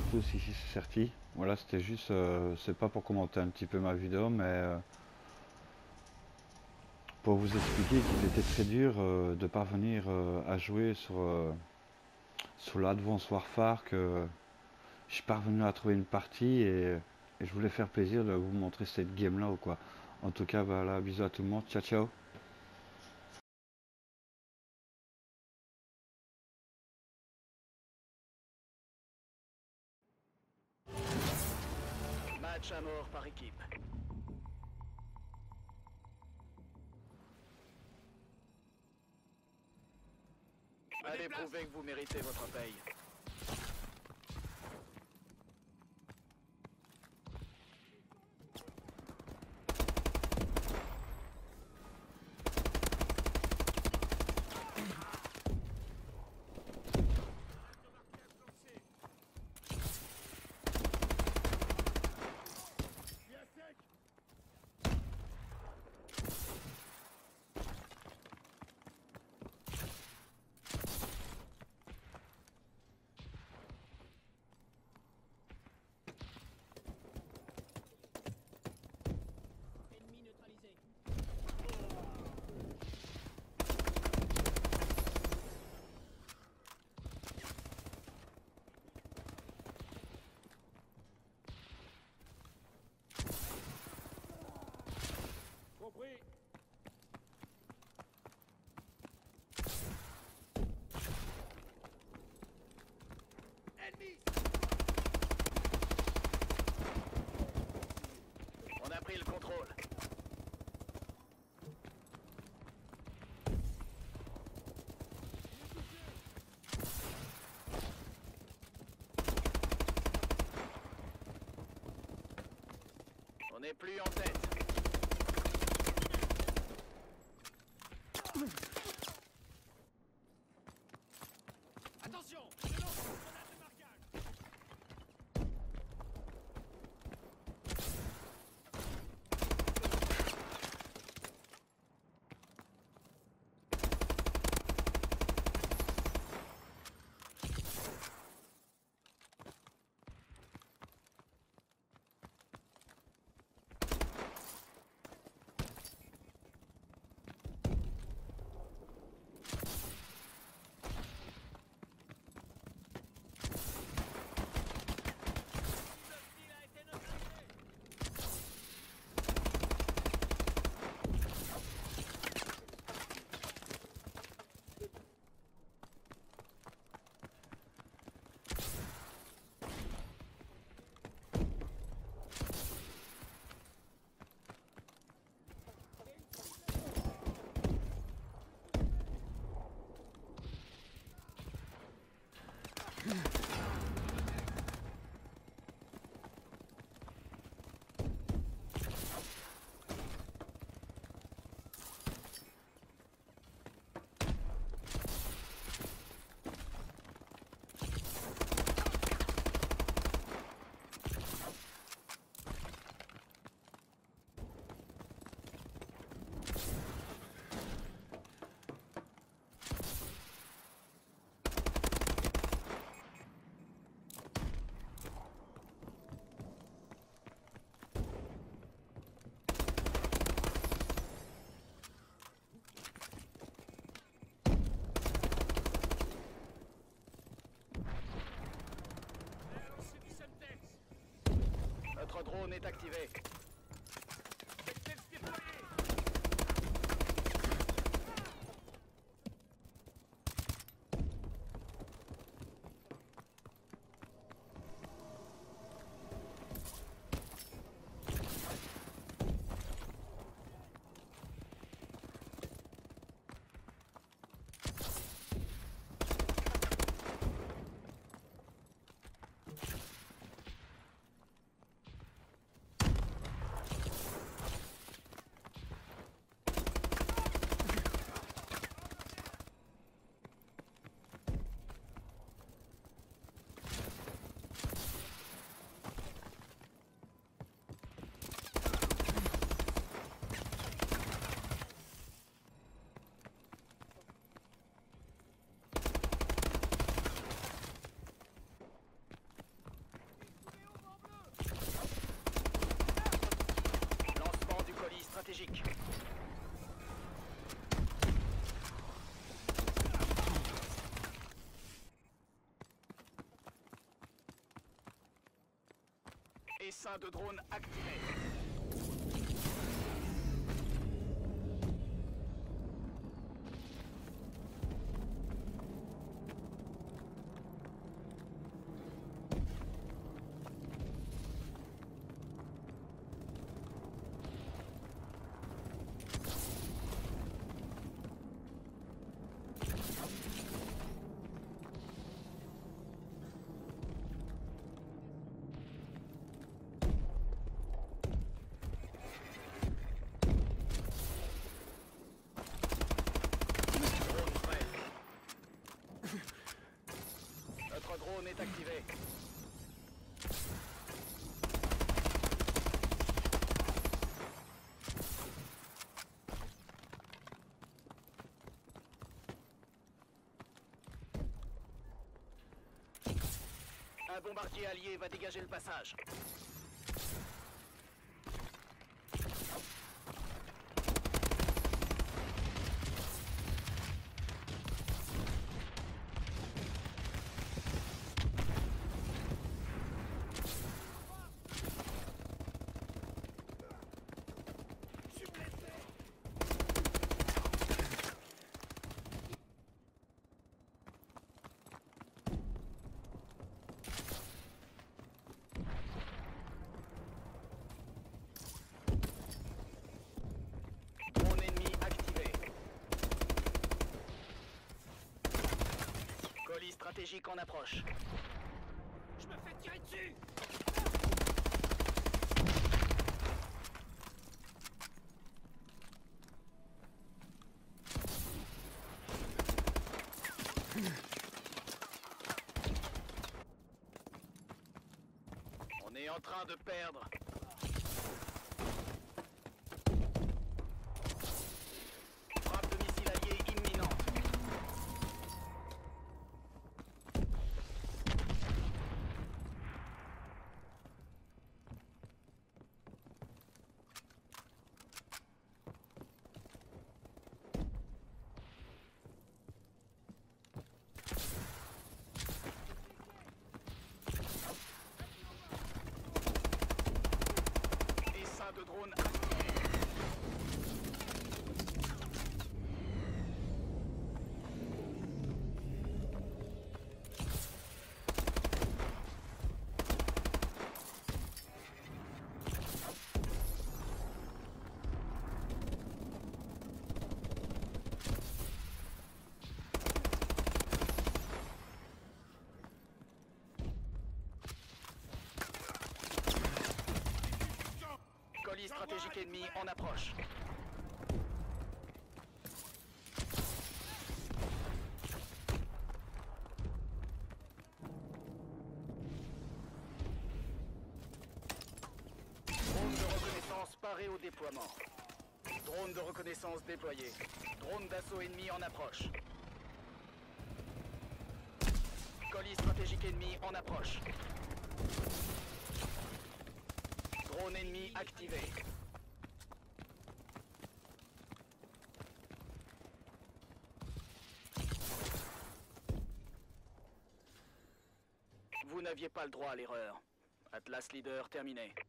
tous, ici c'est Certi. Voilà, c'était juste, c'est pas pour commenter un petit peu ma vidéo, mais pour vous expliquer qu'il était très dur de parvenir à jouer sur l'Advance Warfare, que je suis parvenu à trouver une partie et je voulais faire plaisir de vous montrer cette game là ou quoi. En tout cas, voilà, bisous à tout le monde, ciao ciao. Match à mort par équipe. Allez prouver que vous méritez votre paye. Compris. On a pris le contrôle. On n'est plus en tête. Attention, je lance une grenade de marquage. Notre drone est activé. Essaim de drone activé. Drone prêt. Notre drone est activé. Un bombardier allié va dégager le passage. Je suis blessé. Drone ennemi activé. Colis stratégique en approche. Je me fais tirer dessus. On est en train de perdre. Frappe de missile allié imminente. Essaim de drone activé. Colis stratégique ennemi en approche. Drone de reconnaissance paré au déploiement. Drone de reconnaissance déployé. Drone d'assaut ennemi en approche. Colis stratégique ennemi en approche. Drone ennemi activé. Vous n'aviez pas le droit à l'erreur. Atlas Leader terminé.